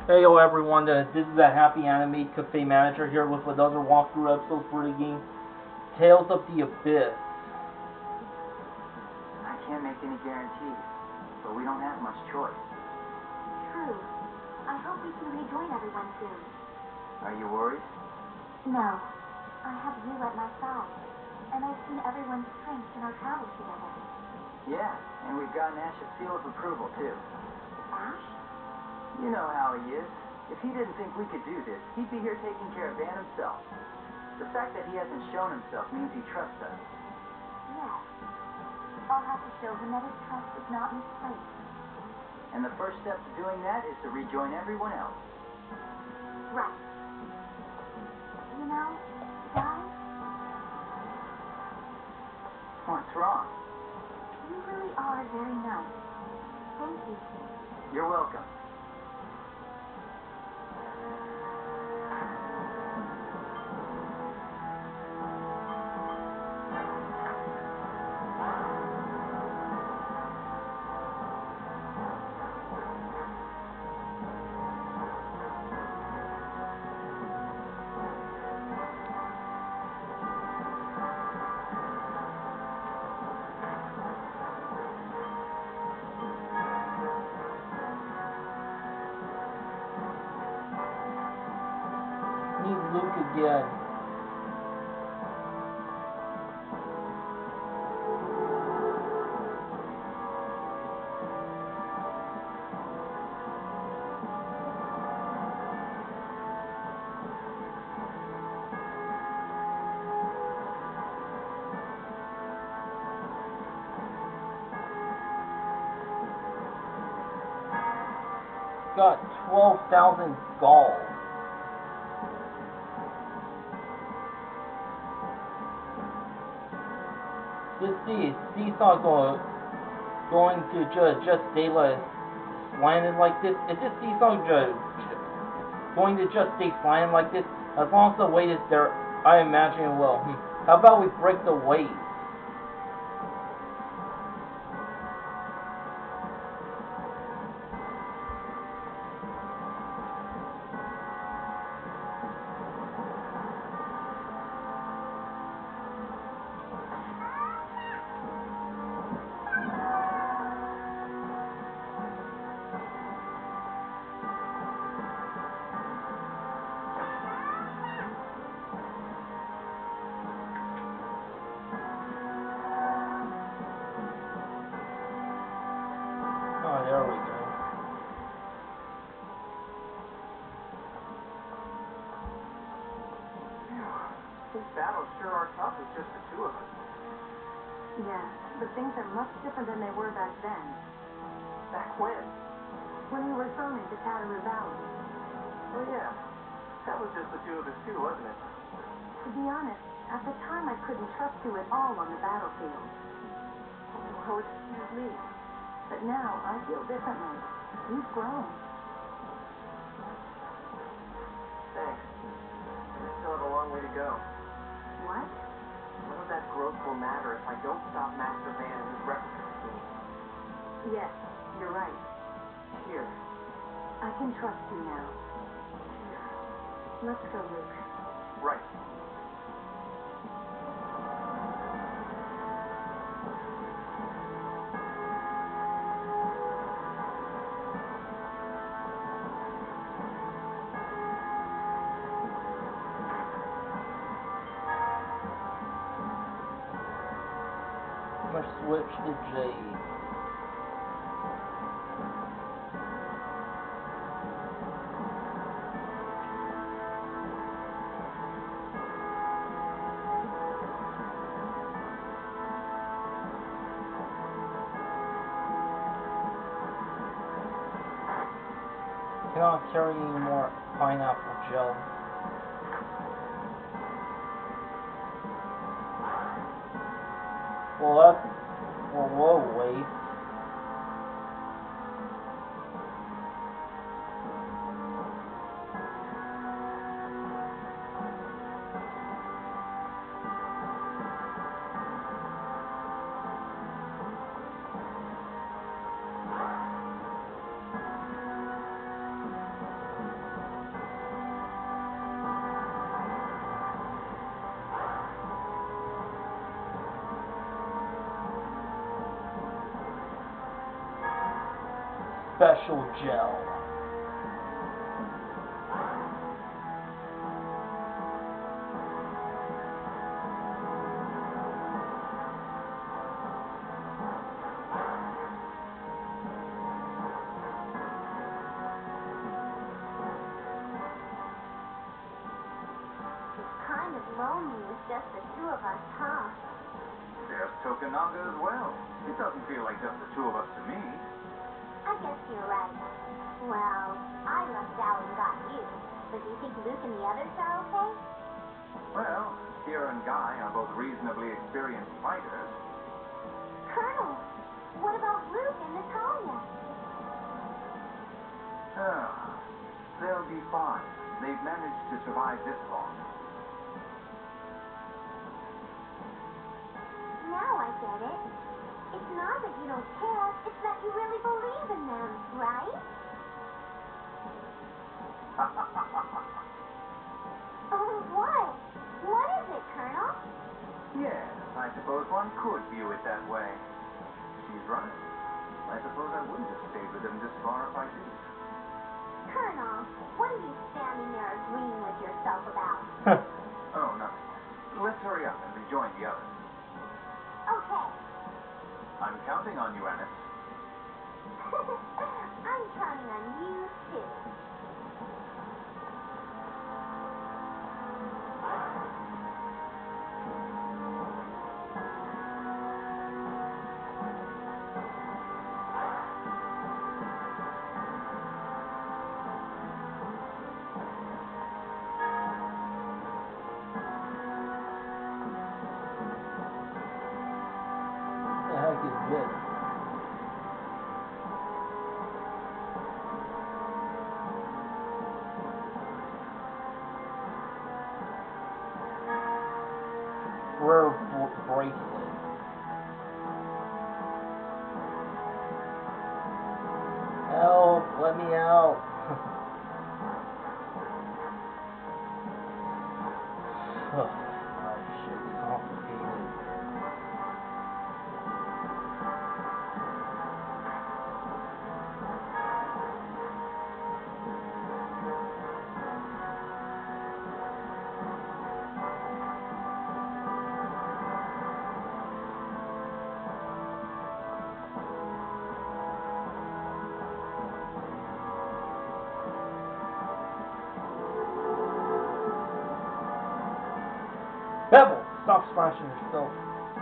Hey yo everyone, this is a Happy Anime Cafe Manager here with another walkthrough episode for the game Tales of the Abyss. I can't make any guarantees, but we don't have much choice. True. I hope we can rejoin everyone soon. Are you worried? No. I have you at my side, and I've seen everyone's strength in our travels together. Yeah, and we've gotten Ash's seal of approval, too. Ash? You know how he is. If he didn't think we could do this, he'd be here taking care of Van himself. The fact that he hasn't shown himself means he trusts us. Yes. I'll have to show him that his trust is not misplaced. And the first step to doing that is to rejoin everyone else. Right. You know, guys, What's wrong? you really are very nice. Thank you. You're welcome. Meet Luke again. Got 12,000 gold. This seesaw going to just stay slanted like this? Is this seesaw going to just stay slanted like this? As long as the weight is there, I imagine it will. How about we break the weight? Oh, there we go. These battles sure are tough with just the two of us. Yeah, but things are much different than they were back then. Back when? When we were thrown into Tatteru Valley. Oh yeah, that was just the two of us too, wasn't it? To be honest, at the time I couldn't trust you at all on the battlefield. Well, excuse me. But now I feel differently. You've grown. Thanks. I still have a long way to go. What? None of that growth will matter if I don't stop Master Van and his replica scheme. Yes, you're right. Here. I can trust you now. Here. Let's go, Luke. Right. I'm gonna switch to Jade. Cannot carry any more pineapple gel. Well, that's whoa, wait. special gel. Kind of lonely with just the two of us, huh? There's Tokunaga as well. It doesn't feel like just the two of us to me. I guess you're right. Well, I lucked out and got you. But do you think Luke and the others are okay? Well, Kira and Guy are both reasonably experienced fighters. Colonel, what about Luke and Natalia? They'll be fine. They've managed to survive this long. Now I get it. It's not that you don't care, it's that you really believe in them, right? Oh, what? What is it, Colonel? Yes, I suppose one could view it that way. She's right. I suppose I wouldn't have stayed with them this far if I didn't. Colonel, what are you standing there agreeing with yourself about? Oh, nothing. Let's hurry up and rejoin the others. Okay. I'm counting on you, Ernest. I'm counting on you, too. What the heck is this? Rare bracelet. Help! Let me out! Oh, shit's complicated. Pebble! Stop splashing yourself.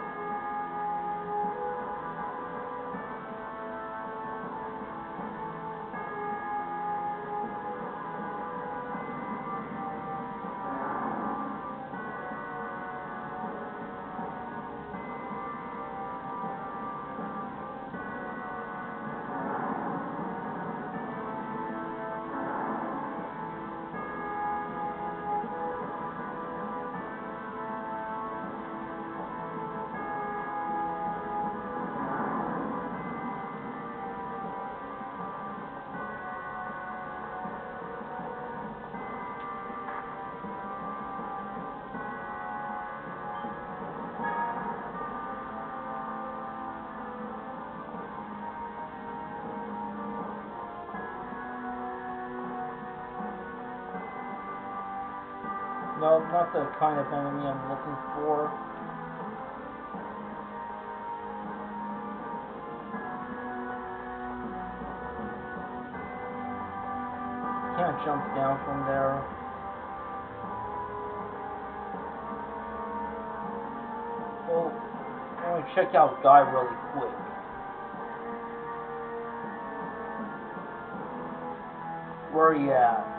No, not the kind of enemy I'm looking for. Can't jump down from there. Well, I want to check out Guy really quick. Where are you at?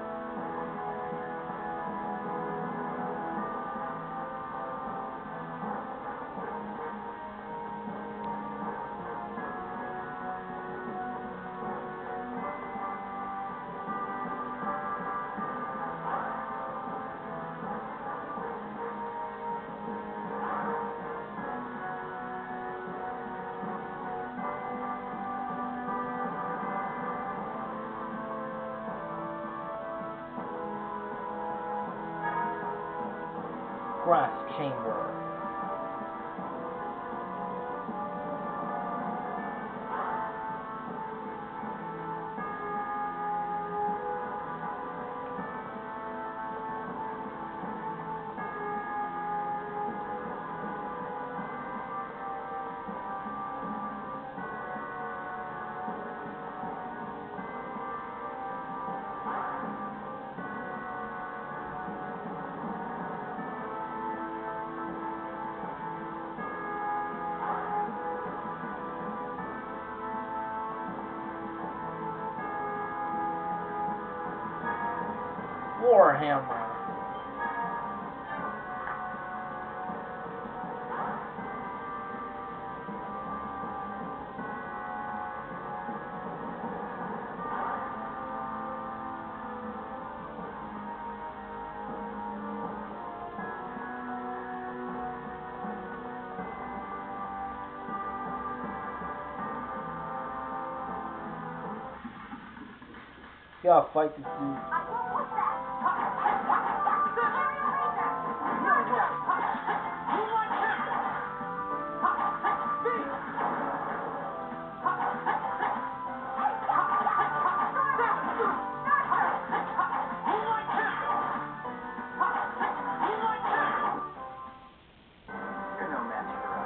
Grass chamber. floor hammer. Gotta fight this dude. I won't hold back. You're no match for us.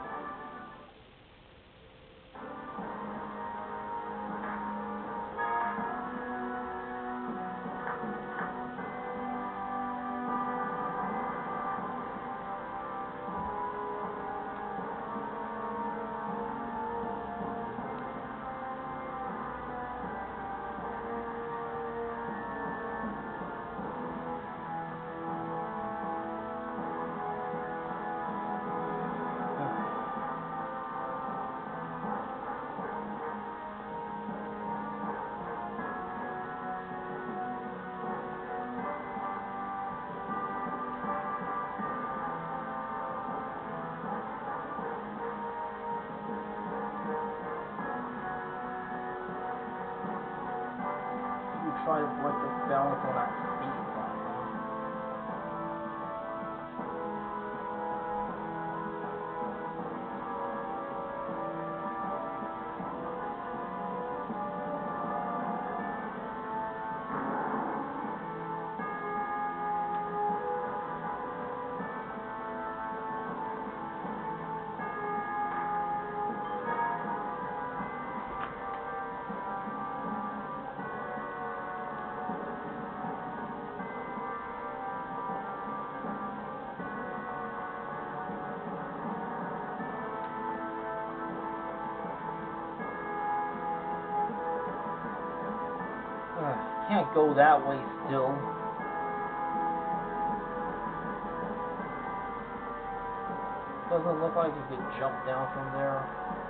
Try to break the balance on that speed bump. Can't go that way still. Doesn't look like you could jump down from there.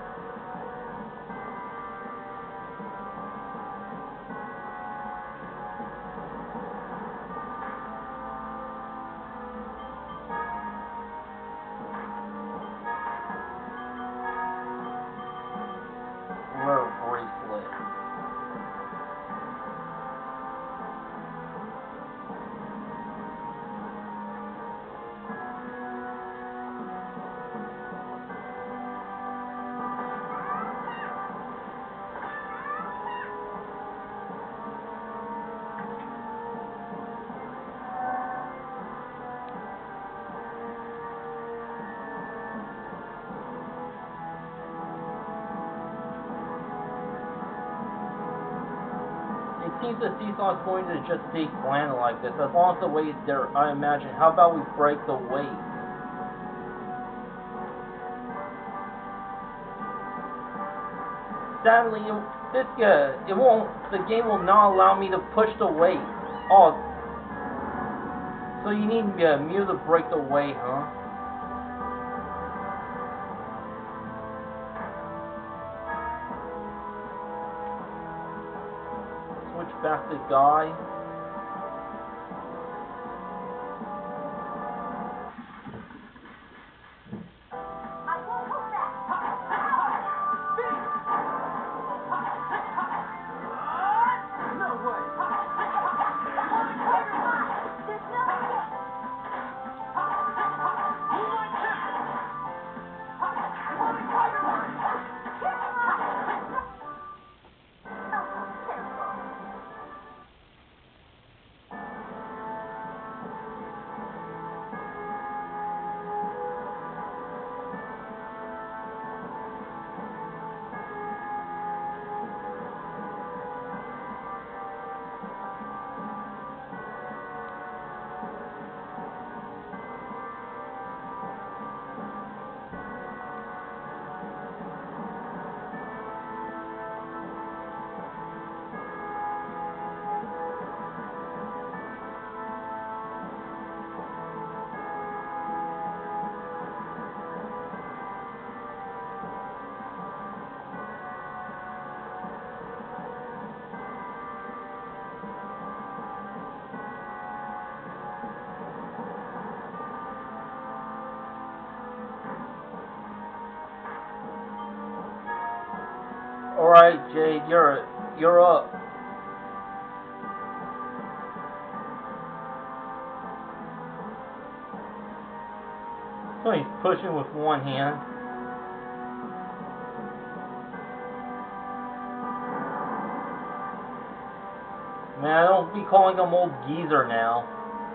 Rare bracelet. It seems the seesaw is going to just stay slanted like this. As long as the weight's there, I imagine. How about we break the weight? Sadly, the game will not allow me to push the weight. Oh, so you need Mew to break the weight, huh? Switch back to Guy. I won't hold back. No way! There's no escape. Alright, Jade, you're up. So he's pushing with one hand. Man, don't be calling him old geezer now.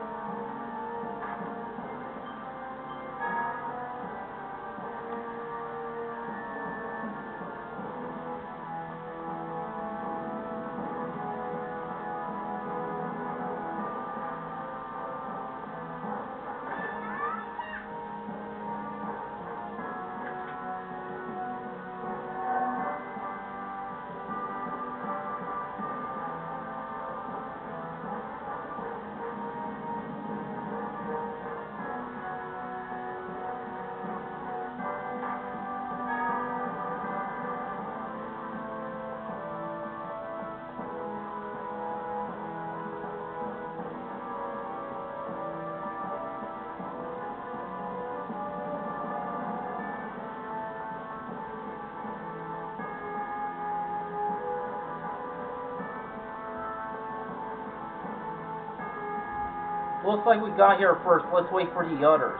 Looks like we got here first. Let's wait for the others.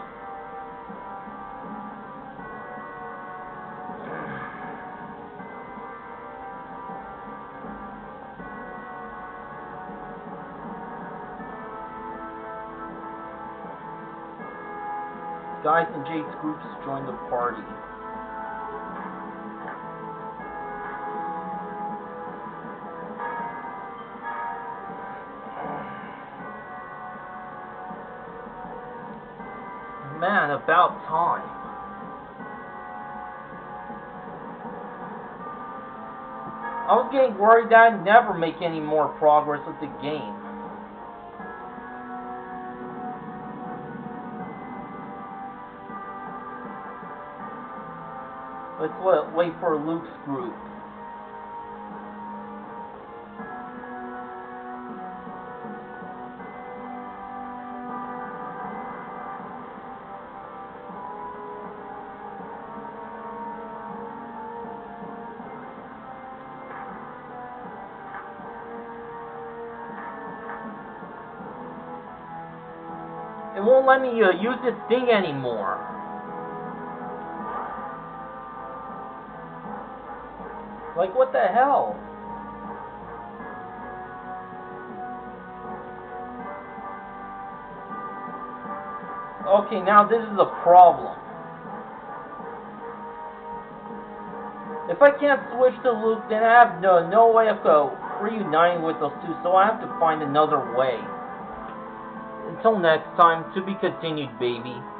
Guys in Jade's groups join the party. Man, about time. I was getting worried that I'd never make any more progress with the game. Let's wait for Luke's group. It won't let me use this thing anymore. Like, what the hell? Okay, now this is a problem. If I can't switch to Luke, then I have no way of reuniting with those two, so I have to find another way. Until next time, to be continued, baby.